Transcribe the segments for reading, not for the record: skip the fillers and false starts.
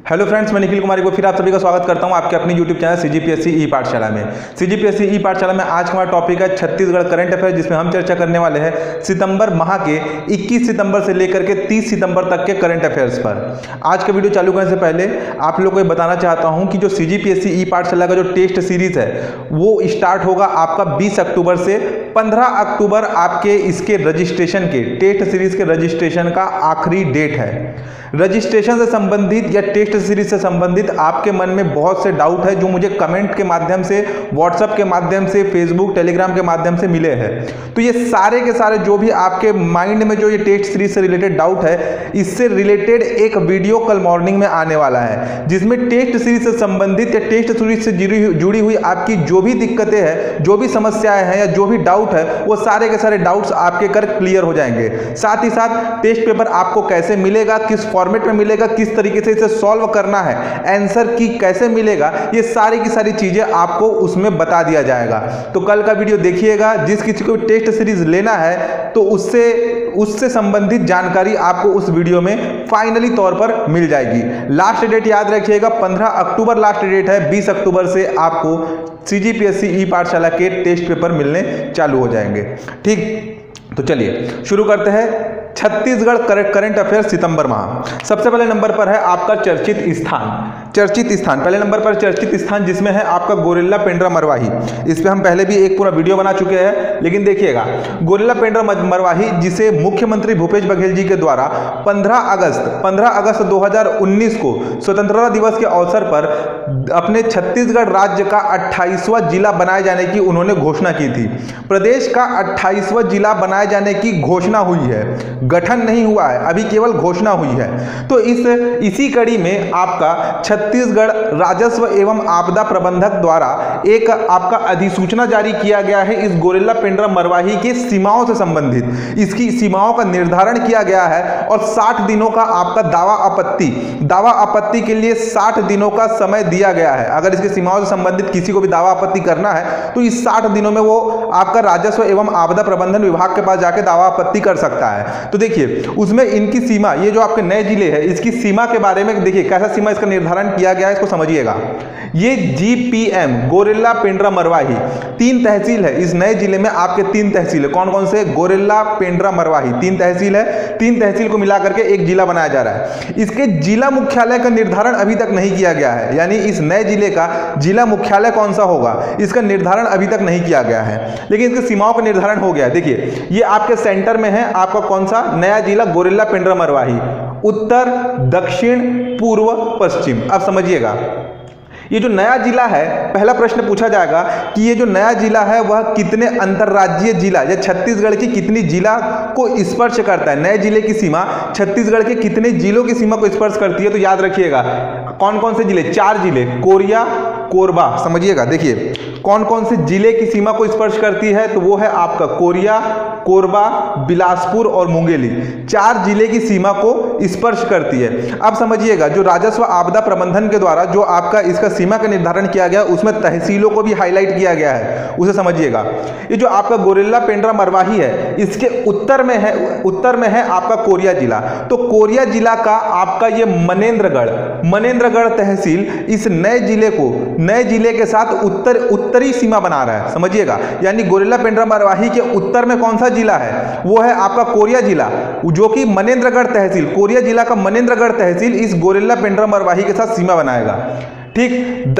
Hello friends, मैं निखिल कुमार को फिर आप सभी का स्वागत करता हूं आपके अपनी यूट्यूब चैनल सीजीपीएससी ई पाठशाला में। सीजीपीएससी ई पाठशाला में आज का हमारा टॉपिक है छत्तीसगढ़ करंट अफेयर, जिसमें हम चर्चा करने वाले हैं सितंबर माह के 21 सितंबर से लेकर के 30 सितंबर तक के करंट अफेयर्स पर। आज का वीडियो चालू करने से पहले आप लोगों को बताना चाहता हूँ कि जो सीजीपीएससी ई पाठशाला का जो टेस्ट सीरीज है वो स्टार्ट होगा आपका 20 अक्टूबर से 15 अक्टूबर। आपके इसके रजिस्ट्रेशन के टेस्ट सीरीज के रजिस्ट्रेशन का आखिरी डेट है। रजिस्ट्रेशन से संबंधित या टेस्ट सीरीज से संबंधित आपके मन में बहुत से डाउट है जो मुझे कमेंट के माध्यम से, व्हाट्सएप के माध्यम से, फेसबुक, टेलीग्राम के माध्यम से मिले हैं। तो ये सारे के सारे जो भी आपके माइंड में जो ये टेस्ट सीरीज से रिलेटेड डाउट है, इससे रिलेटेड एक वीडियो कल मॉर्निंग में आने वाला है, जिसमें टेस्ट सीरीज से संबंधित या टेस्ट सीरीज से जुड़ी हुई आपकी जो भी दिक्कतें हैं, जो भी समस्याएं हैं या जो भी डाउट है, वो सारे के सारे डाउट्स आपके कर क्लियर हो जाएंगे। साथ ही साथ टेस्ट पेपर आपको कैसे मिलेगा, किस फॉर्मेट में मिलेगा, किस तरीके से इसे सॉल्व करना है, आंसर की कैसे मिलेगा, ये सारी की सारी चीजें आपको उसमें बता दिया जाएगा। तो कल का वीडियो देखिएगा। जिस किसी को टेस्ट सीरीज लेना है तो उससे संबंधित जानकारी आपको उस वीडियो में फाइनली तौर पर मिल जाएगी। लास्ट डेट याद रखिएगा, 15 अक्टूबर लास्ट डेट है। 20 अक्टूबर से आपको सीजीपीएससी ई पाठशाला के टेस्ट पेपर मिलने चालू हो जाएंगे। ठीक, तो चलिए शुरू करते हैं। छत्तीसगढ़ करंट अफेयर सितंबर माह। सबसे पहले नंबर पर है आपका चर्चित स्थान। पहले नंबर पर चर्चित स्थान जिसमें है आपका गोरिल्ला पेंड्रा मरवाही। इस पे हम पहले भी एक पूरा वीडियो बना चुके हैं, लेकिन देखिएगा गोरिल्ला पेंड्रा मरवाही, जिसे मुख्यमंत्री भूपेश बघेल जी के द्वारा 15 अगस्त 2019 को स्वतंत्रता दिवस के अवसर पर अपने छत्तीसगढ़ राज्य का 28वां जिला बनाए जाने की उन्होंने घोषणा की थी। प्रदेश का 28वां जिला बनाए जाने की घोषणा हुई है, गठन नहीं हुआ है, अभी केवल घोषणा हुई है। तो इसी कड़ी में आपका छत्तीसगढ़ राजस्व एवं आपदा प्रबंधक द्वारा एक आपका अधिसूचना जारी किया गया है इस गोरिल्ला पेंड्रा मरवाही की सीमाओं से संबंधित। इसकी सीमाओं का निर्धारण किया गया है और 60 दिनों का आपका दावा आपत्ति के लिए 60 दिनों का समय दिया गया है। अगर इसकी सीमाओं से संबंधित किसी को भी दावा आपत्ति करना है तो इस 60 दिनों में वो आपका राजस्व एवं आपदा प्रबंधन विभाग के पास जाके दावा आपत्ति कर सकता है। तो देखिए उसमें इनकी सीमा, ये जो आपके नए जिले हैं, इसकी सीमा के बारे में देखिए कैसा सीमा इसका निर्धारण किया गया है, इसको समझिएगा। ये जीपीएम गोरिल्ला पेंड्रा मरवाही 3 तहसील है। इस नए जिले में आपके 3 तहसील है। कौन कौन से? गोरिल्ला पेंड्रा मरवाही 3 तहसील है। 3 तहसील को मिलाकर के एक जिला बनाया जा रहा है। इसके जिला मुख्यालय का निर्धारण अभी तक नहीं किया गया है, यानी इस नए जिले का जिला मुख्यालय कौन सा होगा इसका निर्धारण अभी तक नहीं किया गया है, लेकिन इसकी सीमाओं का निर्धारण हो गया है। देखिए ये आपके सेंटर में है आपका कौन सा नया जिला, गोरिल्ला पेंड्रा मरवाही। उत्तर, दक्षिण, पूर्व, पश्चिम। अब समझिएगा ये जो नया जिला है, पहला प्रश्न पूछा जाएगा कि ये जो नया जिला है वह कितने अंतर्राज्यीय जिला या छत्तीसगढ़ की कितनी जिला को स्पर्श करता है। नए जिले की सीमा छत्तीसगढ़ के कितने जिलों की सीमा को स्पर्श करती है? तो याद रखिएगा कौन कौन से जिले? 4 जिले, कोरिया, कोरबा। समझिएगा, देखिए कौन कौन से जिले की सीमा को स्पर्श करती है, तो वो है आपका कोरिया, कोरबा, बिलासपुर और मुंगेली। 4 जिले की सीमा को स्पर्श करती है। अब समझिएगा जो राजस्व आपदा प्रबंधन के द्वारा जो आपका इसका सीमा का निर्धारण किया गया, उसमें तहसीलों को भी हाईलाइट किया गया है, उसे समझिएगा। ये जो आपका गोरिल्ला पेंड्रा मरवाही है, इसके उत्तर में है आपका कोरिया जिला। तो कोरिया जिला का आपका ये मनेन्द्रगढ़ तहसील इस नए जिले के साथ उत्तरी सीमा बना रहा है। समझिएगा, यानी गोरिल्ला पेंड्रा मरवाही के उत्तर में कौन सा जिला है? वो है आपका कोरिया जिला, जो कि मनेन्द्रगढ़ तहसील, कोरिया जिला का मनेन्द्रगढ़ तहसील इस गोरिल्ला पेंड्रा मरवाही के साथ सीमा बनाएगा। ठीक,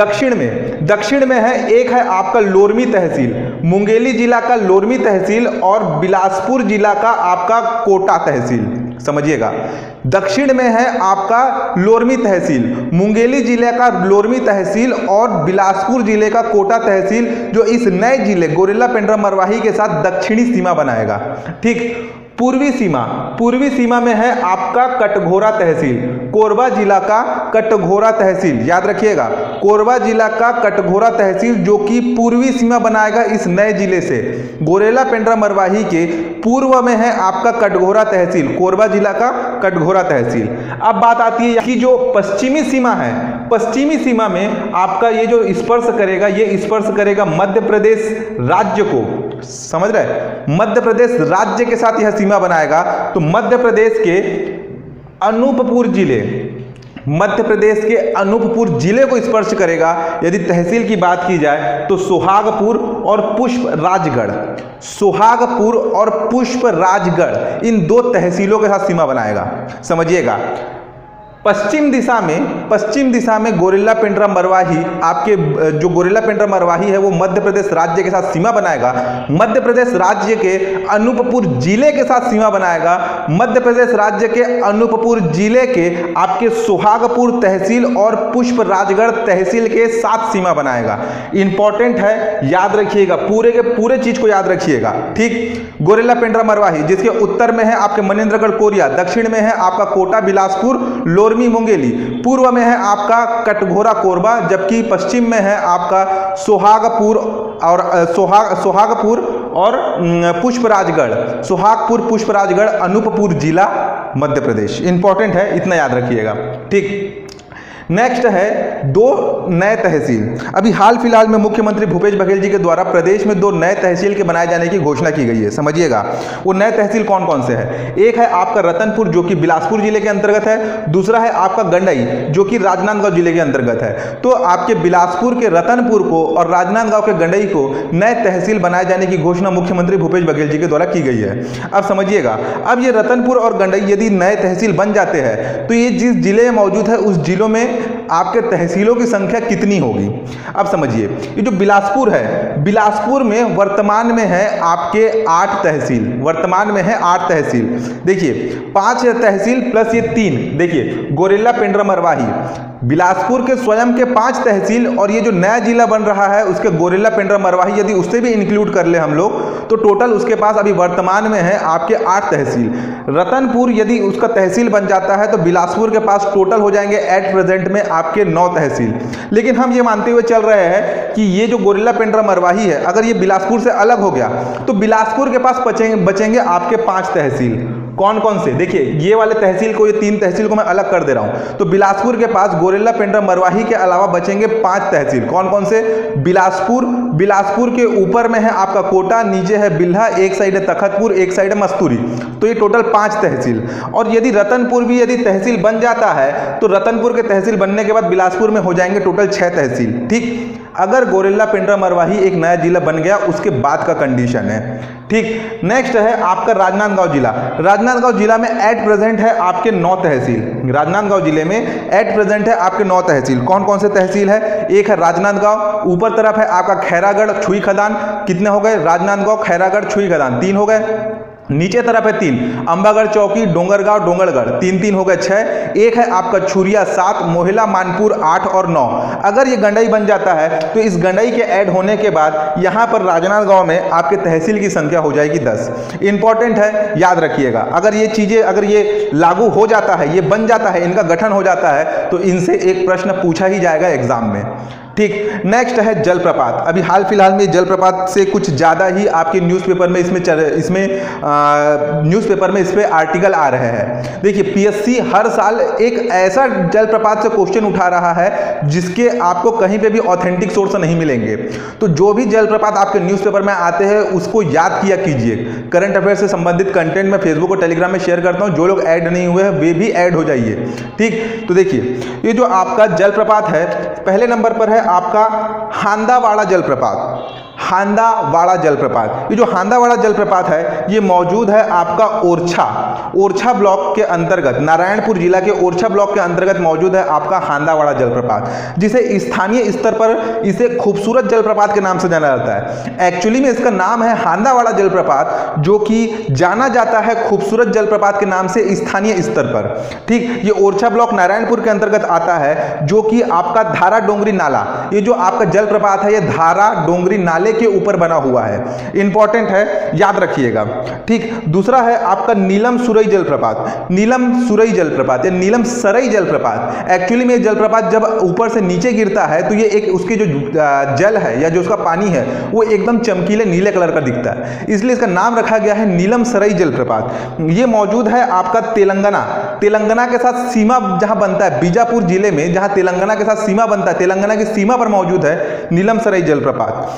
दक्षिण में है एक है आपका लोरमी तहसील, मुंगेली जिला का लोरमी तहसील और बिलासपुर जिला का आपका कोटा तहसील। समझिएगा, दक्षिण में है आपका लोरमी तहसील, मुंगेली जिले का लोरमी तहसील और बिलासपुर जिले का कोटा तहसील, जो इस नए जिले गोरिल्ला पेंड्रा मरवाही के साथ दक्षिणी सीमा बनाएगा। ठीक, पूर्वी सीमा में है आपका कटघोरा तहसील, कोरबा जिला का कटघोरा तहसील। याद रखिएगा, कोरबा जिला का कटघोरा तहसील जो कि पूर्वी सीमा बनाएगा इस नए जिले से। गोरिल्ला पेंड्रा मरवाही के पूर्व में है आपका कटघोरा तहसील, कोरबा जिला का कटघोरा तहसील। अब बात आती है कि जो पश्चिमी सीमा है, पश्चिमी सीमा में आपका ये जो स्पर्श करेगा, ये स्पर्श करेगा मध्य प्रदेश राज्य को। समझ रहे? मध्य प्रदेश राज्य के साथ यह सीमा बनाएगा। तो मध्य प्रदेश के अनूपपुर जिले मध्य प्रदेश के अनूपपुर जिले को स्पर्श करेगा। यदि तहसील की बात की जाए तो सोहागपुर और पुष्पराजगढ़, सोहागपुर और पुष्पराजगढ़ इन दो तहसीलों के साथ सीमा बनाएगा। समझिएगा, पश्चिम दिशा में गोरिल्ला पेंड्रा मरवाही, आपके जो गोरिल्ला पेंड्रा मरवाही है वो मध्य प्रदेश राज्य के साथ सीमा बनाएगा। मध्य प्रदेश राज्य के अनूपपुर जिले के साथ सीमा बनाएगा। मध्य प्रदेश राज्य के अनूपपुर जिले के आपके सोहागपुर तहसील और पुष्पराजगढ़ तहसील के साथ सीमा बनाएगा। इंपॉर्टेंट है, याद रखिएगा, पूरे के पूरे चीज को याद रखिएगा। ठीक, गोरिल्ला पेंड्रा मरवाही जिसके उत्तर में है आपके मनेन्द्रगढ़ कोरिया, दक्षिण में है आपका कोटा बिलासपुर लोरमी मुंगेली, पूर्व में है आपका कटघोरा कोरबा, जबकि पश्चिम में है आपका सोहागपुर और पुष्पराजगढ़, सोहागपुर पुष्पराजगढ़ अनूपपुर जिला मध्य प्रदेश। इंपॉर्टेंट है, इतना याद रखिएगा। ठीक, नेक्स्ट है दो नए तहसील। अभी हाल फिलहाल में मुख्यमंत्री भूपेश बघेल जी के द्वारा प्रदेश में दो नए तहसील के बनाए जाने की घोषणा की गई है। समझिएगा, वो नए तहसील कौन कौन से हैं। एक है आपका रतनपुर जो कि बिलासपुर जिले के अंतर्गत है, दूसरा है आपका गंडई जो कि राजनांदगांव जिले के अंतर्गत है। तो आपके बिलासपुर के रतनपुर को और राजनांदगांव के गंडई को नए तहसील बनाए जाने की घोषणा मुख्यमंत्री भूपेश बघेल जी के द्वारा की गई है। अब समझिएगा, अब ये रतनपुर और गंडई यदि नए तहसील बन जाते हैं तो ये जिस जिले में मौजूद है उस जिलों में आपके तहसीलों की संख्या कितनी होगी। अब समझिए, ये जो बिलासपुर है, बिलासपुर में वर्तमान में है आपके 8 तहसील, वर्तमान में है 8 तहसील। देखिए 5 तहसील प्लस ये 3, देखिए गोरिल्ला पेंड्रा मरवाही, बिलासपुर के स्वयं के 5 तहसील और ये जो नया जिला बन रहा है उसके गोरिल्ला पेंड्रा मरवाही यदि उससे भी इंक्लूड कर ले हम लोग तो टोटल उसके पास अभी वर्तमान में है आपके 8 तहसील। रतनपुर यदि उसका तहसील बन जाता है तो बिलासपुर के पास टोटल हो जाएंगे एट प्रेजेंट में आपके 9 तहसील। लेकिन हम ये मानते हुए चल रहे हैं कि ये जो गोरिल्ला पेंड्रा मरवाही है अगर ये बिलासपुर से अलग हो गया तो बिलासपुर के पास बचेंगे आपके 5 तहसील। कौन कौन से, देखिए ये वाले तहसील को, ये 3 तहसील को मैं अलग कर दे रहा हूं। तो बिलासपुर के पास गोरिल्ला पेंड्रा मरवाही के अलावा बचेंगे 5 तहसील। कौन कौन से, बिलासपुर के ऊपर में है आपका कोटा, नीचे है बिल्हा, एक साइड है तखतपुर, एक साइड है मस्तूरी, तो ये टोटल 5 तहसील। और यदि रतनपुर भी यदि तहसील बन जाता है तो रतनपुर के तहसील बनने के बाद बिलासपुर में हो जाएंगे टोटल 6 तहसील। ठीक, अगर गोरिल्ला पेंड्रा मरवाही एक नया जिला बन गया उसके बाद का कंडीशन है। ठीक, नेक्स्ट है आपका राजनांदगांव जिला। राजनांदगांव जिला में एट प्रेजेंट है आपके 9 तहसील। राजनांदगांव जिले में एट प्रेजेंट है आपके 9 तहसील। कौन कौन से तहसील है, एक है राजनांदगांव, ऊपर तरफ है आपका खैरागढ़ छुई खदान, कितने हो गए, राजनांदगांव खैरागढ़ छुई खदान 3 हो गए। नीचे तरफ है 3, अंबागढ़ चौकी डोंगरगांव डोंगरगढ़ 3 हो गए 6। एक है आपका छुरिया 7, मोहिला मानपुर 8 और 9। अगर ये गंडई बन जाता है तो इस गंडई के ऐड होने के बाद यहाँ पर राजनांदगांव में आपके तहसील की संख्या हो जाएगी 10। इंपॉर्टेंट है, याद रखिएगा। अगर ये चीजें, अगर ये लागू हो जाता है, ये बन जाता है, इनका गठन हो जाता है तो इनसे एक प्रश्न पूछा ही जाएगा एग्जाम में। ठीक, नेक्स्ट है जलप्रपात। अभी हाल फिलहाल में जलप्रपात से कुछ ज़्यादा ही आपके न्यूज़पेपर में न्यूज़पेपर में इस पे आर्टिकल आ रहे हैं। देखिए पीएससी हर साल एक ऐसा जलप्रपात से क्वेश्चन उठा रहा है जिसके आपको कहीं पे भी ऑथेंटिक सोर्स नहीं मिलेंगे। तो जो भी जलप्रपात आपके न्यूज़पेपर में आते हैं उसको याद किया कीजिए। करंट अफेयर से संबंधित कंटेंट मैं फेसबुक और टेलीग्राम में शेयर करता हूँ, जो लोग ऐड नहीं हुए हैं वे भी ऐड हो जाइए। ठीक, तो देखिए ये जो आपका जलप्रपात है, पहले नंबर पर है आपका हांदावाड़ा जलप्रपात। हांदावाड़ा जलप्रपात, ये जो हांदावाड़ा जलप्रपात है ये मौजूद है आपका ओरछा ब्लॉक के अंतर्गत, नारायणपुर जिला के ओरछा ब्लॉक के अंतर्गत मौजूद है आपका हांदावाड़ा जलप्रपात, जिसे स्थानीय स्तर पर इसे खूबसूरत जलप्रपात के नाम से जाना जाता है। एक्चुअली में इसका नाम है हांदावाड़ा जलप्रपात, जो कि जाना जाता है खूबसूरत जलप्रपात के नाम से स्थानीय स्तर पर। ठीक, ये ओरछा ब्लॉक नारायणपुर के अंतर्गत आता है, जो कि आपका धारा डोंगरी नाला, ये जो आपका जलप्रपात है ये धारा डोंगरी नाले के ऊपर बना हुआ है। इंपॉर्टेंट है, याद रखिएगा। ठीक, दूसरा है आपका नीलम सुरई जलप्रपात। नीलम सुरई जलप्रपात या नीलम सरई जलप्रपात, एक्चुअली में जलप्रपात जब ऊपर से नीचे गिरता है तो ये एक उसके जो जल है या जो उसका पानी है वो एकदम चमकीले नीले कलर का दिखता है, इसलिए इसका नाम रखा गया है नीलम सरई जलप्रपात। ये मौजूद है आपका तेलंगाना के साथ सीमा जहां बनता है, बीजापुर जिले में जहां तेलंगाना के साथ सीमा बनता है, तेलंगाना की सीमा पर मौजूद है नीलम सरई जलप्रपात। ठीक,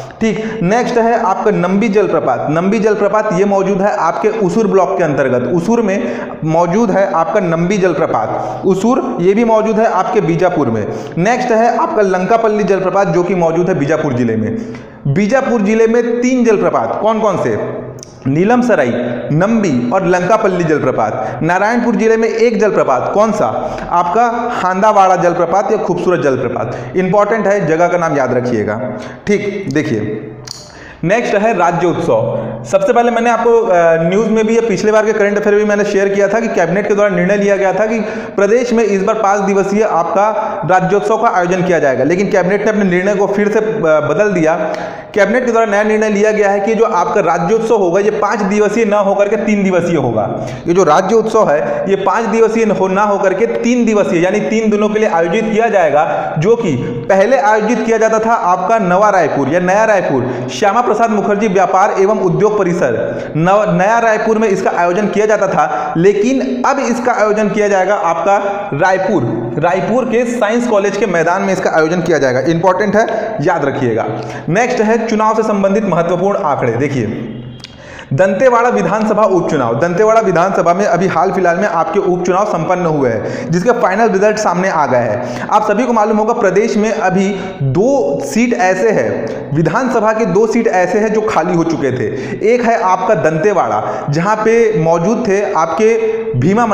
नेक्स्ट है आपका नंबी जलप्रपात। नंबी जलप्रपात ये मौजूद है आपके उसूर ब्लॉक के अंतर्गत, उसूर में मौजूद है आपका नंबी जलप्रपात, उसूर ये भी मौजूद है आपके बीजापुर में। नेक्स्ट है आपका लंकापल्ली जलप्रपात जो कि मौजूद है बीजापुर जिले में। बीजापुर जिले में 3 जलप्रपात, कौन कौन से? नीलम सराई, नंबी और लंकापल्ली जलप्रपात। नारायणपुर जिले में 1 जलप्रपात, कौन सा? आपका हांदावाड़ा जलप्रपात या खूबसूरत जलप्रपात। इंपॉर्टेंट है, जगह का नाम याद रखिएगा। ठीक, देखिए नेक्स्ट है राज्य उत्सव। सबसे पहले मैंने आपको न्यूज़ में भी, पिछले बार के करंट अफेयर भी मैंने शेयर किया था कि कैबिनेट के द्वारा निर्णय लिया गया था कि प्रदेश में इस बार 5 दिवसीय आपका राज्योत्सव का आयोजन किया जाएगा, लेकिन कैबिनेट ने अपने निर्णय को फिर से बदल दिया। कैबिनेट के द्वारा नया निर्णय लिया गया है कि जो आपका राज्योत्सव होगा ये 5 दिवसीय ना होकर के 3 दिवसीय होगा। ये जो राज्य उत्सव है ये 5 दिवसीय ना होकर के 3 दिवसीय यानी 3 दिनों के लिए आयोजित किया जाएगा, जो कि पहले आयोजित किया जाता था आपका नवा रायपुर या नया रायपुर श्यामा प्रसाद मुखर्जी व्यापार एवं उद्योग परिसर नया रायपुर में इसका आयोजन किया जाता था, लेकिन अब इसका आयोजन किया जाएगा आपका रायपुर के साइंस कॉलेज के मैदान में इसका आयोजन किया जाएगा। इंपॉर्टेंट है, याद रखिएगा। नेक्स्ट है चुनाव से संबंधित महत्वपूर्ण आंकड़े। देखिए दंतेवाड़ा विधानसभा उपचुनाव। दंतेवाड़ा विधानसभा में अभी हाल फिलहाल में आपके उपचुनाव संपन्न हुए हैं, जिसके फाइनल रिजल्ट सामने आ गए हैं। आप सभी को मालूम होगा प्रदेश में अभी 2 सीट ऐसे हैं, विधानसभा के 2 सीट ऐसे हैं जो खाली हो चुके थे। एक है आपका दंतेवाड़ा जहां पे मौजूद थे आपके भीमा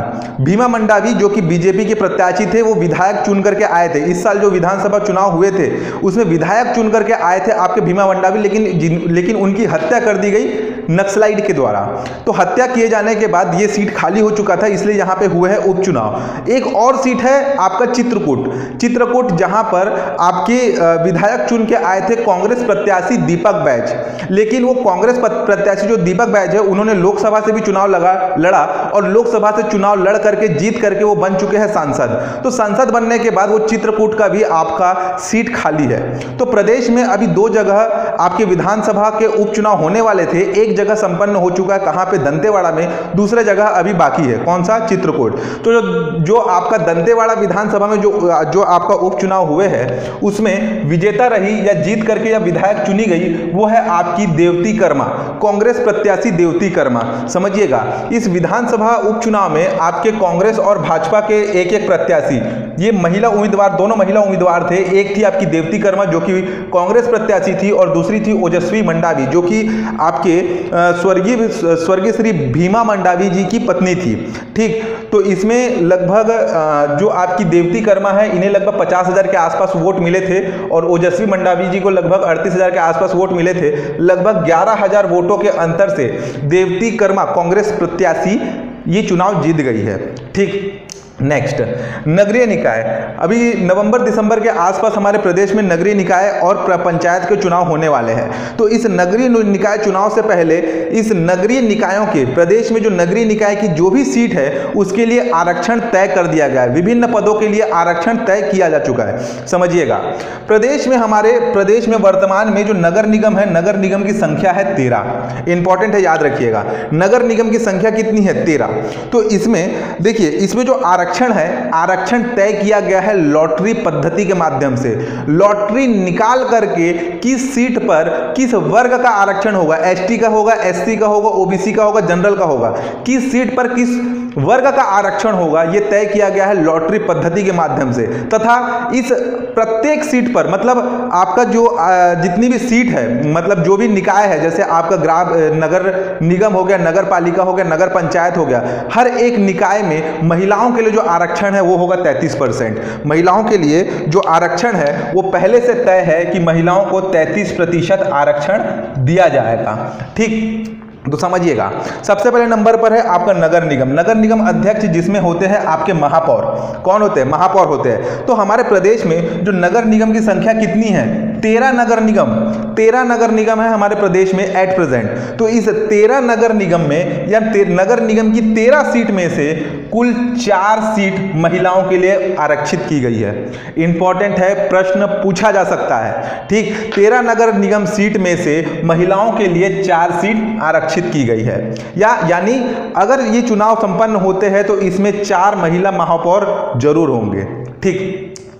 मंडावी जो कि बीजेपी के प्रत्याशी थे, वो विधायक चुन करके आए थे। इस साल जो विधानसभा चुनाव हुए थे उसमें विधायक चुन करके आए थे आपके भीमा मंडावी, लेकिन उनकी हत्या कर दी गई नक्सलाइट के द्वारा। तो हत्या किए जाने के बाद ये सीट खाली हो चुका था, इसलिए यहाँ पे हुए हैं उपचुनाव। एक और सीट है आपका चित्रकूट जहां पर आपके विधायक चुन के आए थे कांग्रेस प्रत्याशी दीपक बैज, लेकिन वो कांग्रेस प्रत्याशी जो दीपक बैज है उन्होंने लोकसभा से भी चुनाव लड़ा और लोकसभा से चुनाव लड़ करके जीत करके वो बन चुके हैं सांसद। तो सांसद बनने के बाद वो चित्रकूट का भी आपका सीट खाली है। तो प्रदेश में अभी 2 जगह आपके विधानसभा के उपचुनाव होने वाले थे, एक जगह संपन्न हो चुका है, कहां पे? दंतेवाड़ा में। दूसरा जगह अभी बाकी है, कौन सा? चित्रकूट। तो जो आपका दंतेवाड़ा विधानसभा में जो आपका उपचुनाव हुए हैं उसमें विजेता रही या जीत करके या विधायक चुनी गई वो है आपकी देवती कर्मा, कांग्रेस प्रत्याशी देवती कर्मा। समझिएगा, इस विधानसभा उपचुनाव में आपके कांग्रेस और भाजपा के एक प्रत्याशी, ये महिला उम्मीदवार, दोनों महिला उम्मीदवार थे। एक थी आपकी देवती कर्मा जो कि कांग्रेस प्रत्याशी थी और दूसरी थी ओजस्वी मंडावी जो कि आपके स्वर्गीय श्री भीमा मंडावी जी की पत्नी थी। ठीक, तो इसमें लगभग जो आपकी देवती कर्मा है इन्हें लगभग 50,000 के आसपास वोट मिले थे और ओजस्वी मंडावी जी को लगभग 38,000 के आसपास वोट मिले थे। लगभग 11,000 वोटों के अंतर से देवती कर्मा कांग्रेस प्रत्याशी ये चुनाव जीत गई है। ठीक, नेक्स्ट नगरीय निकाय। अभी नवंबर दिसंबर के आसपास हमारे प्रदेश में नगरीय निकाय और पंचायत के चुनाव होने वाले हैं। तो इस नगरीय निकाय चुनाव से पहले इस नगरीय निकायों के, प्रदेश में जो नगरीय निकाय की जो भी सीट है उसके लिए आरक्षण तय कर दिया गया है। विभिन्न पदों के लिए आरक्षण तय किया जा चुका है। समझिएगा, हमारे प्रदेश में वर्तमान में जो नगर निगम है, नगर निगम की संख्या है 13। इंपॉर्टेंट है, याद रखिएगा, नगर निगम की संख्या कितनी है? 13। तो इसमें देखिए, इसमें जो आरक्षण तय किया गया है लॉटरी पद्धति के माध्यम से। लॉटरी निकाल करके किस सीट पर किस वर्ग का आरक्षण होगा, एसटी का होगा, एससी का होगा, ओबीसी का होगा, जनरल का होगा, किस सीट पर किस वर्ग का आरक्षण होगा ये तय किया गया है लॉटरी पद्धति के माध्यम से। तथा इस प्रत्येक सीट पर, मतलब आपका जो जितनी भी सीट है, मतलब जो भी निकाय है, जैसे आपका नगर निगम हो गया, नगर पालिका हो गया, नगर पंचायत हो गया, हर एक निकाय में महिलाओं के लिए जो आरक्षण है वो होगा 33%। महिलाओं के लिए जो आरक्षण है वो पहले से तय है कि महिलाओं को 33% आरक्षण दिया जाएगा। ठीक, तो समझिएगा, सबसे पहले नंबर पर है आपका नगर निगम। नगर निगम अध्यक्ष जिसमें होते हैं आपके महापौर। कौन होते हैं? महापौर होते हैं। तो हमारे प्रदेश में जो नगर निगम की संख्या कितनी है? 13 नगर निगम है हमारे प्रदेश में एट प्रेजेंट। तो इस 13 नगर निगम में या नगर निगम की 13 सीट में से कुल 4 सीट महिलाओं के लिए आरक्षित की गई है। इंपॉर्टेंट है, प्रश्न पूछा जा सकता है। ठीक, 13 नगर निगम सीट में से महिलाओं के लिए 4 सीट आरक्षित की गई है। यानी अगर ये चुनाव संपन्न होते हैं तो इसमें 4 महिला महापौर जरूर होंगे। ठीक,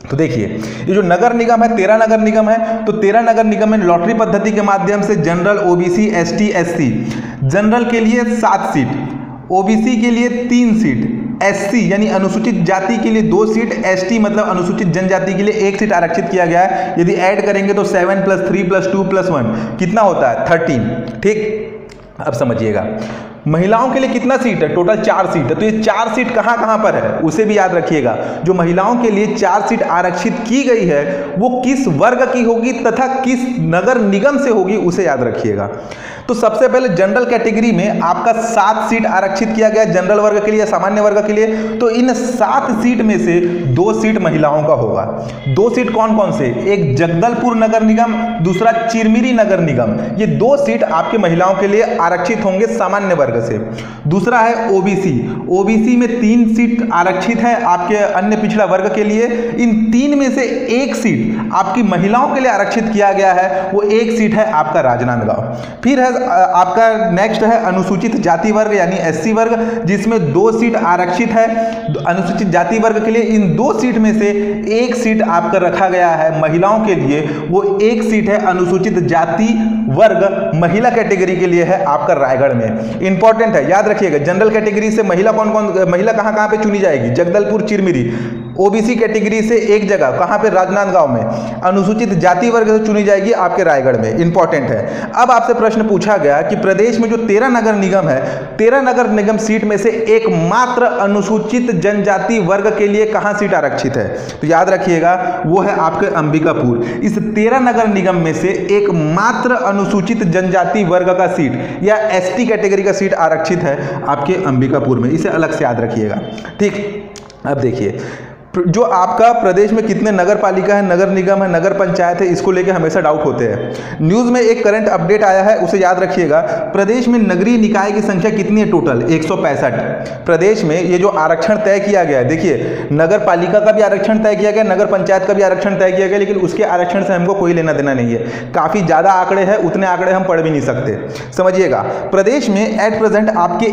तो देखिए ये जो नगर निगम है 13 नगर निगम है, तो 13 नगर निगम में लॉटरी पद्धति के माध्यम से general, OBC, ST, SC, general के लिए 7 सीट, ओबीसी के लिए 3 सीट, एससी यानी अनुसूचित जाति के लिए 2 सीट, एसटी मतलब अनुसूचित जनजाति के लिए 1 सीट आरक्षित किया गया है। यदि ऐड करेंगे तो 7 + 3 + 2 + 1 कितना होता है 13। ठीक, अब समझिएगा महिलाओं के लिए कितना सीट है, टोटल 4 सीट है। तो ये 4 सीट कहाँ पर है उसे भी याद रखिएगा। जो महिलाओं के लिए 4 सीट आरक्षित की गई है वो किस वर्ग की होगी तथा किस नगर निगम से होगी उसे याद रखिएगा। तो सबसे पहले जनरल कैटेगरी में आपका 7 सीट आरक्षित किया गया जनरल वर्ग के लिए, सामान्य वर्ग के लिए। तो इन 7 सीट में से 2 सीट महिलाओं का होगा। 2 सीट कौन कौन से, एक जगदलपुर नगर निगम, दूसरा चिरमिरी नगर निगम। ये 2 सीट आपके महिलाओं के लिए आरक्षित होंगे सामान्य वर्ग से। दूसरा है ओबीसी, ओबीसी में 3 सीट आरक्षित है आपके अन्य पिछड़ा वर्ग के लिए। इन 3 में से 1 सीट आपकी महिलाओं के लिए आरक्षित किया गया है, वो 1 सीट है आपका राजनांदगांव। फिर है आपका नेक्स्ट है अनुसूचित जाति वर्ग यानी एससी वर्ग, जिसमें 2 सीट आरक्षित है अनुसूचित जाति वर्ग के लिए। इन 2 सीट में से 1 सीट आपका रखा गया है महिलाओं के लिए, वो 1 सीट है अनुसूचित जाति वर्ग महिला कैटेगरी के लिए है आपका रायगढ़ में। इंपॉर्टेंट है, याद रखिएगा। जनरल कैटेगरी से महिला महिला कहां पे चुनी जाएगी, जगदलपुर, चिरमिरी। ओबीसी कैटेगरी से एक जगह कहां पे, राजनांदगांव में। अनुसूचित जाति वर्ग से चुनी जाएगी आपके रायगढ़ में। इंपॉर्टेंट है। अब आपसे प्रश्न पूछा गया कि प्रदेश में जो 13 नगर निगम है, 13 नगर निगम सीट में से एकमात्र अनुसूचित जनजाति वर्ग के लिए कहां सीट आरक्षित है, तो याद रखिएगा वो है आपके अंबिकापुर। इस 13 नगर निगम में से एकमात्र अनुसूचित जनजाति वर्ग का सीट या एसटी कैटेगरी का सीट आरक्षित है आपके अंबिकापुर में। इसे अलग से याद रखिएगा। ठीक, अब देखिए जो आपका प्रदेश में कितने नगर पालिका है, नगर निगम है, नगर पंचायत है, इसको लेकर हमेशा डाउट होते हैं। न्यूज़ में एक करंट अपडेट आया है, उसे याद रखिएगा। प्रदेश में नगरीय निकाय की संख्या कितनी है टोटल, 165। प्रदेश में ये जो आरक्षण तय किया गया है, देखिए नगर पालिका का भी आरक्षण तय किया गया, नगर पंचायत का भी आरक्षण तय किया गया, लेकिन उसके आरक्षण से हमको कोई लेना देना नहीं है। काफ़ी ज़्यादा आंकड़े हैं, उतने आंकड़े हम पढ़ भी नहीं सकते, समझिएगा। प्रदेश में एट प्रेजेंट आपके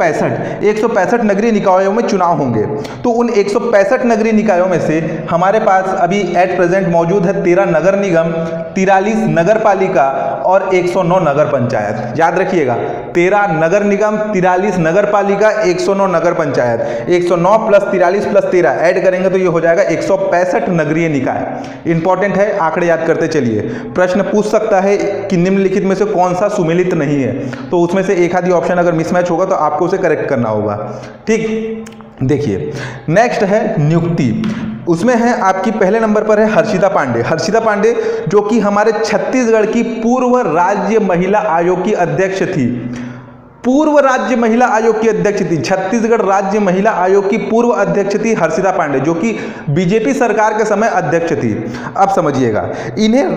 165 नगरीय निकायों में चुनाव होंगे। तो उन 165 नगरीय निकायों में से हमारे पास अभी एट प्रेजेंट मौजूद है 13 नगर निगम, 43 नगर पालिका और 109 नगर पंचायत। याद रखिएगा 13 नगर निगम, 43 नगर पालिका, 109 नगर पंचायत। 109 + 43 + 13 ऐड करेंगे तो ये हो जाएगा 165 नगरीय निकाय। इंपॉर्टेंट है, आंकड़े याद करते चलिए। प्रश्न पूछ सकता है कि निम्नलिखित में से कौन सा सुमेलित नहीं है, तो उसमें से एक आधी ऑप्शन अगर मिसमैच होगा तो आपको उसे करेक्ट करना होगा। ठीक, देखिए नेक्स्ट है नियुक्ति। उसमें है आपकी पहले नंबर पर है हर्षिता पांडे। हर्षिता पांडे जो कि हमारे छत्तीसगढ़ की पूर्व राज्य महिला आयोग की अध्यक्ष थी। पूर्व राज्य महिला आयोग की अध्यक्ष थी, छत्तीसगढ़ राज्य महिला आयोग की पूर्व अध्यक्ष थी हर्षिता पांडे, जो कि बीजेपी सरकार के समय अध्यक्ष थी। अब समझिएगा, इन्हें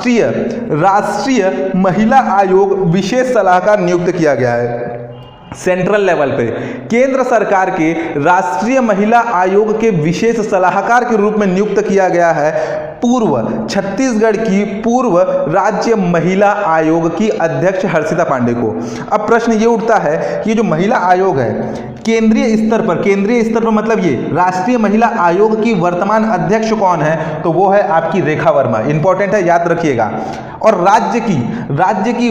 राष्ट्रीय महिला आयोग विशेष सलाहकार नियुक्त किया गया है। सेंट्रल लेवल पे केंद्र सरकार के राष्ट्रीय महिला आयोग के विशेष सलाहकार के रूप में नियुक्त किया गया है पूर्व छत्तीसगढ़ की पूर्व राज्य महिला आयोग की अध्यक्ष हर्षिता पांडे को। अब प्रश्न ये उठता है कि ये जो महिला आयोग है केंद्रीय स्तर पर मतलब ये राष्ट्रीय महिला आयोग की वर्तमान अध्यक्ष कौन है, तो वो है आपकी रेखा वर्मा। इंपॉर्टेंट है, याद रखिएगा। और राज्य की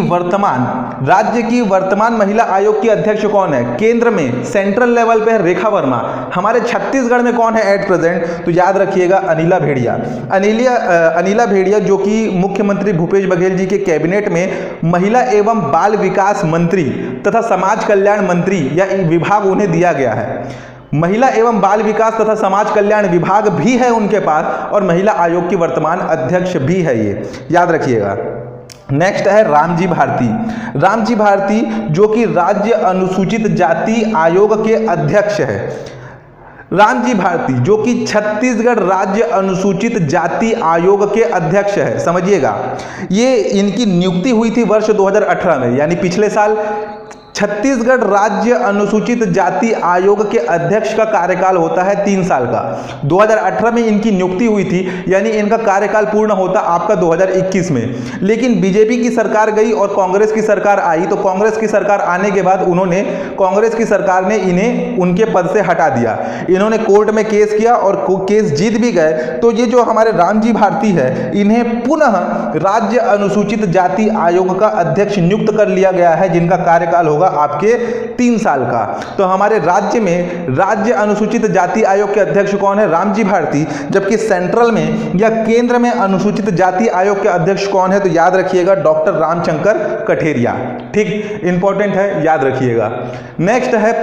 वर्तमान महिला आयोग की अध्यक्ष कौन है, केंद्र में सेंट्रल लेवल पे है रेखा वर्मा। हमारे छत्तीसगढ़ में कौन है एट प्रेजेंट, तो याद रखिएगा अनिला भेड़िया। अनिला भेड़िया जो कि मुख्यमंत्री भूपेश बघेल जी के कैबिनेट में महिला एवं बाल विकास मंत्री तथा समाज कल्याण मंत्री या विभाग उन्हें दिया गया है। महिला एवं बाल विकास तथा समाज कल्याण विभाग भी है उनके पास, और महिला आयोग की वर्तमान अध्यक्ष भी है, ये याद रखिएगा। नेक्स्ट है रामजी भारती जो कि राज्य अनुसूचित जाति आयोग के अध्यक्ष है। रामजी भारती जो कि छत्तीसगढ़ राज्य अनुसूचित जाति आयोग के अध्यक्ष है। समझिएगा, ये इनकी नियुक्ति हुई थी वर्ष 2018 में, यानी पिछले साल छत्तीसगढ़ राज्य अनुसूचित जाति आयोग के अध्यक्ष का कार्यकाल होता है 3 साल का। 2018 में इनकी नियुक्ति हुई थी, यानी इनका कार्यकाल पूर्ण होता आपका 2021 में। लेकिन बीजेपी की सरकार गई और कांग्रेस की सरकार आई, तो कांग्रेस की सरकार आने के बाद कांग्रेस की सरकार ने इन्हें उनके पद से हटा दिया। इन्होंने कोर्ट में केस किया और केस जीत भी गए। तो ये जो हमारे रामजी भारती है, इन्हें पुनः राज्य अनुसूचित जाति आयोग का अध्यक्ष नियुक्त कर लिया गया है, जिनका कार्यकाल होगा आपके 3 साल का। तो हमारे राज्य में राज्य अनुसूचित जाति आयोग के अध्यक्ष कौन है? रामजी भारती। जबकि सेंट्रल में या केंद्र में अनुसूचित जाति आयोग के अध्यक्ष कौन है? तो याद रखिएगा डॉक्टर रामशंकर कठेरिया। ठीक, इंपॉर्टेंट है, याद रखिएगा। नेक्स्ट है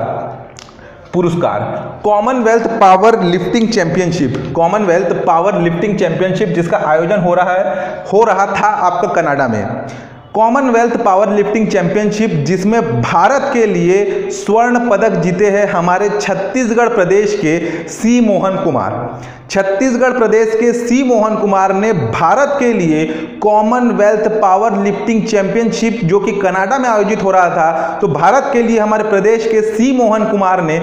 पुरस्कार Commonwealth power lifting championship. Commonwealth power lifting championship जिसका आयोजन हो रहा था आपका कनाडा में। कॉमनवेल्थ पावर लिफ्टिंग चैंपियनशिप जिसमें भारत के लिए स्वर्ण पदक जीते हैं हमारे छत्तीसगढ़ प्रदेश के सी मोहन कुमार। छत्तीसगढ़ प्रदेश के सी मोहन कुमार ने भारत के लिए कॉमनवेल्थ पावर लिफ्टिंग चैंपियनशिप जो कि कनाडा में आयोजित हो रहा था, तो भारत के लिए हमारे प्रदेश के सी मोहन कुमार ने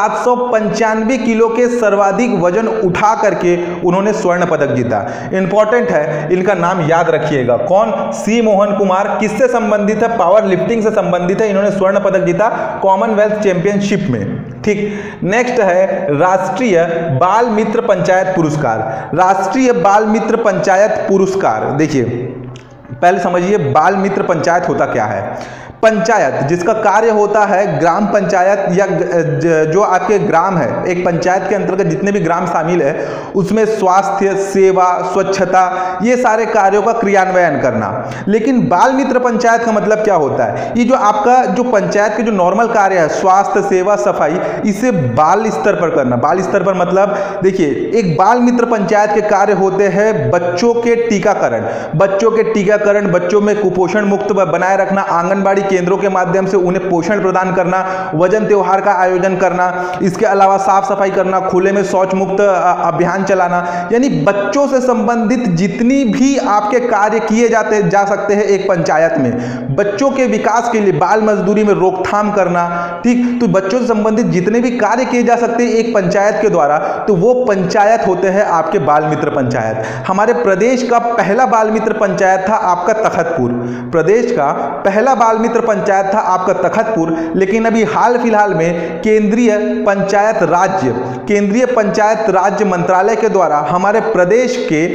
795 किलो के सर्वाधिक वजन उठा करके उन्होंने स्वर्ण पदक जीता। इंपॉर्टेंट है, इनका नाम याद रखिएगा। कौन? सी मोहन कुमार। किससे संबंधित है? पावर लिफ्टिंग से संबंधित है। इन्होंने स्वर्ण पदक जीता कॉमनवेल्थ चैंपियनशिप में। ठीक, नेक्स्ट है राष्ट्रीय बाल मित्र पंचायत पुरस्कार। राष्ट्रीय बाल मित्र पंचायत पुरस्कार, देखिए पहले समझिए बाल मित्र पंचायत होता क्या है। पंचायत जिसका कार्य होता है ग्राम पंचायत या जो आपके ग्राम है, एक पंचायत के अंतर्गत जितने भी ग्राम शामिल है उसमें स्वास्थ्य, सेवा, स्वच्छता, ये सारे कार्यों का क्रियान्वयन करना। लेकिन बाल मित्र पंचायत का मतलब क्या होता है? ये जो आपका जो पंचायत के जो नॉर्मल कार्य है, स्वास्थ्य, सेवा, सफाई, इसे बाल स्तर पर करना। बाल स्तर पर मतलब देखिए, एक बाल मित्र पंचायत के कार्य होते हैं बच्चों के टीकाकरण, बच्चों में कुपोषण मुक्त बनाए रखना, आंगनबाड़ी केंद्रों के माध्यम से उन्हें पोषण प्रदान करना, वजन त्योहार का आयोजन करना, इसके अलावा साफ सफाई करना, खुले में शौच मुक्त अभियान चलाना। यानी बच्चों से संबंधित जितनी भी आपके कार्य किए जा सकते हैं एक पंचायत में, बच्चों के विकास के लिए, बाल मजदूरी में रोकथाम करना, ठीक, तो बच्चों से संबंधित जितने भी कार्य किए जा सकते हैं एक पंचायत के द्वारा, तो वो पंचायत होते हैं आपके बाल मित्र पंचायत। हमारे प्रदेश का पहला बाल मित्र पंचायत था आपका तखतपुर। प्रदेश का पहला बाल मित्र पंचायत था आपका तखतपुर। लेकिन अभी हाल फिलहाल में केंद्रीय पंचायत राज्य मंत्रालय के द्वारा हमारे प्रदेश के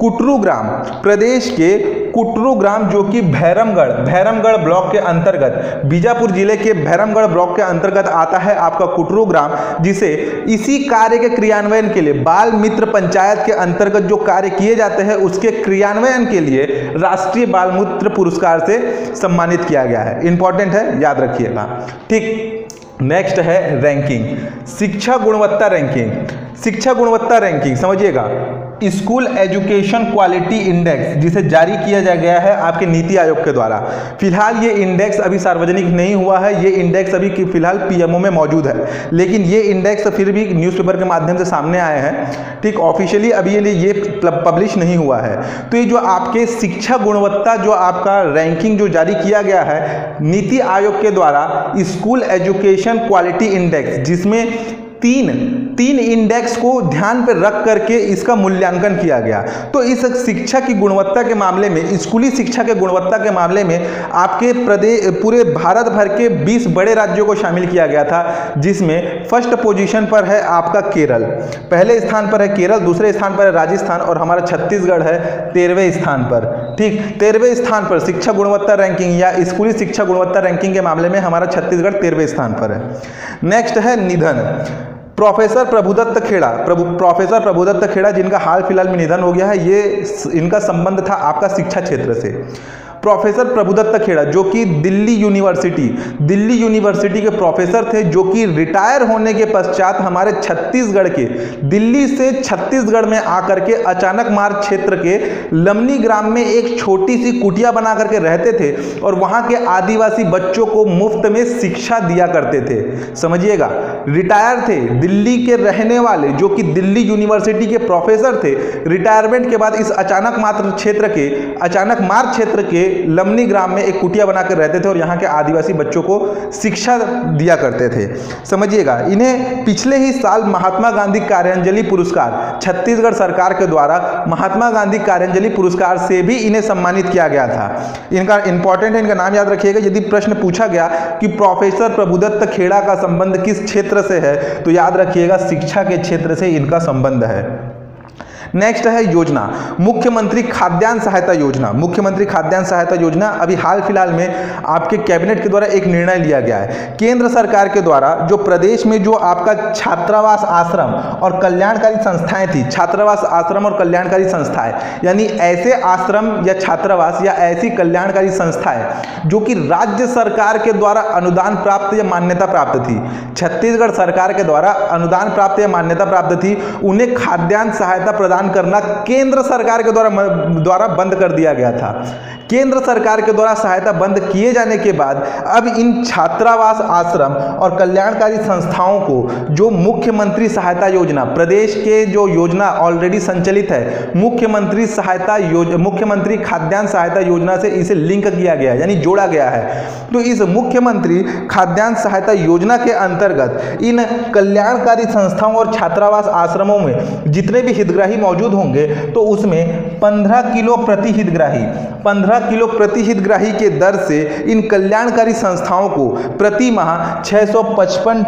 कुटरू ग्राम जो कि भैरमगढ़ ब्लॉक के अंतर्गत, बीजापुर जिले के भैरमगढ़ ब्लॉक के अंतर्गत आता है आपका कुटरू ग्राम, जिसे इसी कार्य के क्रियान्वयन के लिए बाल मित्र पंचायत के अंतर्गत जो कार्य किए जाते हैं उसके क्रियान्वयन के लिए राष्ट्रीय बाल मित्र पुरस्कार से सम्मानित किया गया है। इंपॉर्टेंट है, याद रखिएगा। ठीक, नेक्स्ट है रैंकिंग, शिक्षा गुणवत्ता रैंकिंग समझिएगा। स्कूल एजुकेशन क्वालिटी इंडेक्स जिसे जारी किया गया है आपके नीति आयोग के द्वारा। फिलहाल ये इंडेक्स अभी सार्वजनिक नहीं हुआ है, ये इंडेक्स अभी फिलहाल पीएमओ में मौजूद है, लेकिन ये इंडेक्स फिर भी न्यूज़पेपर के माध्यम से सामने आए हैं। ठीक, ऑफिशियली अभी ये पब्लिश नहीं हुआ है। तो ये जो आपके शिक्षा गुणवत्ता जो आपका रैंकिंग जो जारी किया गया है नीति आयोग के द्वारा, स्कूल एजुकेशन क्वालिटी इंडेक्स, जिसमें तीन इंडेक्स को ध्यान पर रख करके इसका मूल्यांकन किया गया। तो इस शिक्षा की गुणवत्ता के मामले में, स्कूली शिक्षा के गुणवत्ता के मामले में आपके पूरे भारत भर के 20 बड़े राज्यों को शामिल किया गया था, जिसमें फर्स्ट पोजीशन पर है आपका केरल, पहले स्थान पर है केरल, दूसरे स्थान पर है राजस्थान और हमारा छत्तीसगढ़ है 13वें स्थान पर। ठीक, 13वें स्थान पर शिक्षा गुणवत्ता रैंकिंग या स्कूली शिक्षा गुणवत्ता रैंकिंग के मामले में हमारा छत्तीसगढ़ 13वें स्थान पर है। नेक्स्ट है निधन। प्रोफेसर प्रभुदत्त खेड़ा जिनका हाल फिलहाल में निधन हो गया है, ये इनका संबंध था आपका शिक्षा क्षेत्र से। प्रोफेसर प्रभुदत्त खेड़ा जो कि दिल्ली यूनिवर्सिटी के प्रोफेसर थे, जो कि रिटायर होने के पश्चात हमारे छत्तीसगढ़ के, दिल्ली से छत्तीसगढ़ में आकर के अचानक मार्ग क्षेत्र के लमनी ग्राम में एक छोटी सी कुटिया बना करके रहते थे और वहाँ के आदिवासी बच्चों को मुफ्त में शिक्षा दिया करते थे। समझिएगा, रिटायर थे, दिल्ली के रहने वाले, जो कि दिल्ली यूनिवर्सिटी के प्रोफेसर थे। रिटायरमेंट के बाद इस अचानक मार्ग क्षेत्र के लमनी ग्राम में एक कुटिया बनाकर रहते थे और यहाँ के आदिवासी बच्चों को शिक्षा दिया करते थे। समझिएगा, इन्हें पिछले ही साल महात्मा गांधी कार्यांजलि पुरस्कार, छत्तीसगढ़ सरकार के द्वारा महात्मा गांधी कार्यांजलि पुरस्कार से भी इन्हें सम्मानित किया गया था। इनका इंपॉर्टेंट है, इनका नाम याद रखिएगा। यदि प्रश्न पूछा गया कि प्रोफेसर प्रभुदत्त खेड़ा का संबंध किस क्षेत्र से है, तो याद रखिएगा शिक्षा के क्षेत्र से इनका संबंध है। नेक्स्ट है योजना, मुख्यमंत्री खाद्यान्न सहायता योजना। मुख्यमंत्री खाद्यान्न सहायता योजना अभी हाल फिलहाल में आपके कैबिनेट के द्वारा एक निर्णय लिया गया है। केंद्र सरकार के द्वारा जो प्रदेश में जो आपका छात्रावास आश्रम और कल्याणकारी संस्थाएं थी, छात्रावास आश्रम और कल्याणकारी संस्थाएं, यानी ऐसे आश्रम या छात्रावास या ऐसी कल्याणकारी संस्थाएं जो कि राज्य सरकार के द्वारा अनुदान प्राप्त या मान्यता प्राप्त थी, छत्तीसगढ़ सरकार के द्वारा अनुदान प्राप्त या मान्यता प्राप्त थी, उन्हें खाद्यान्न सहायता प्रदान करना केंद्र सरकार के द्वारा बंद कर दिया गया था। केंद्र सरकार के द्वारा सहायता बंद किए जाने के बाद अब इन छात्रावास आश्रम और कल्याणकारी संस्थाओं को जो मुख्यमंत्री सहायता योजना, प्रदेश के जो योजना ऑलरेडी संचालित है, मुख्यमंत्री खाद्यान्न सहायता योजना से इसे लिंक किया गया, यानी जोड़ा गया है। तो इस मुख्यमंत्री खाद्यान्न सहायता योजना के अंतर्गत इन कल्याणकारी संस्थाओं और छात्रावास आश्रमों में जितने भी हितग्राही मौजूद होंगे, तो उसमें 15 किलो प्रति हितग्राही के दर से इन कल्याणकारी संस्थाओं को प्रति माह 655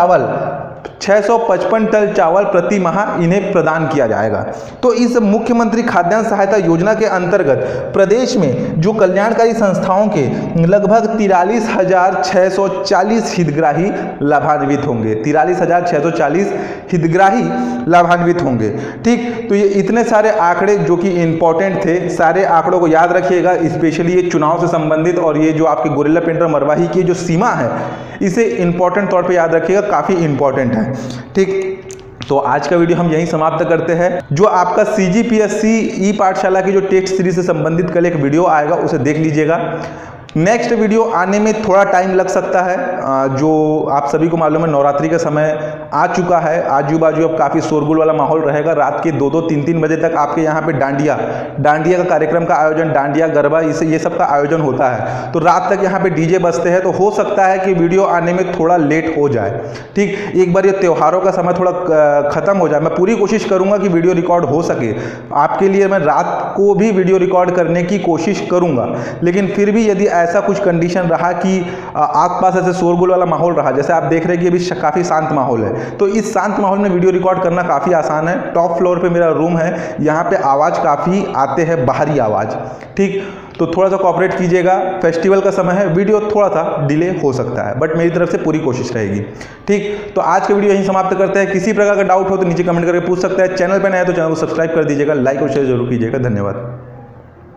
टन चावल प्रति माह इन्हें प्रदान किया जाएगा। तो इस मुख्यमंत्री खाद्यान्न सहायता योजना के अंतर्गत प्रदेश में जो कल्याणकारी संस्थाओं के लगभग 43,640 हितग्राही लाभान्वित होंगे। 43,640 हितग्राही लाभान्वित होंगे। ठीक, तो ये इतने सारे आंकड़े जो कि इंपॉर्टेंट थे, सारे आंकड़ों को याद रखिएगा, स्पेशली ये चुनाव से संबंधित और ये जो आपके गोरिल्ला पेंटर मरवाही की जो सीमा है, इसे इंपॉर्टेंट तौर पे याद रखिएगा, काफ़ी इंपॉर्टेंट है। ठीक, तो आज का वीडियो हम यहीं समाप्त करते हैं। जो आपका CGPSC ई पाठशाला की जो टेस्ट सीरीज से संबंधित कल एक वीडियो आएगा, उसे देख लीजिएगा। नेक्स्ट वीडियो आने में थोड़ा टाइम लग सकता है, जो आप सभी को मालूम है नवरात्रि का समय आ चुका है। आजू बाजू अब काफ़ी शोरगुल वाला माहौल रहेगा। रात के 2-2, 3-3 बजे तक आपके यहाँ पे डांडिया का कार्यक्रम का आयोजन, डांडिया गरबा, ये सब का आयोजन होता है। तो रात तक यहाँ पे डीजे बजते हैं, तो हो सकता है कि वीडियो आने में थोड़ा लेट हो जाए। ठीक, एक बार ये त्योहारों का समय थोड़ा ख़त्म हो जाए, मैं पूरी कोशिश करूँगा कि वीडियो रिकॉर्ड हो सके आपके लिए। मैं रात को भी वीडियो रिकॉर्ड करने की कोशिश करूँगा, लेकिन फिर भी यदि ऐसा कुछ कंडीशन रहा कि आसपास ऐसे शोरगुल वाला माहौल रहा, जैसे आप देख रहे हैं कि अभी काफ़ी शांत माहौल है, तो इस शांत माहौल में वीडियो रिकॉर्ड करना काफ़ी आसान है। टॉप फ्लोर पे मेरा रूम है, यहाँ पे आवाज़ काफ़ी आते हैं, बाहरी आवाज़। ठीक, तो थोड़ा सा कोऑपरेट कीजिएगा। फेस्टिवल का समय है, वीडियो थोड़ा सा डिले हो सकता है, बट मेरी तरफ से पूरी कोशिश रहेगी। ठीक, तो आज का वीडियो यहीं समाप्त करते हैं। किसी प्रकार का डाउट हो तो नीचे कमेंट करके पूछ सकते हैं। चैनल पर नया है तो चैनल को सब्सक्राइब कर दीजिएगा, लाइक और शेयर जरूर कीजिएगा। धन्यवाद।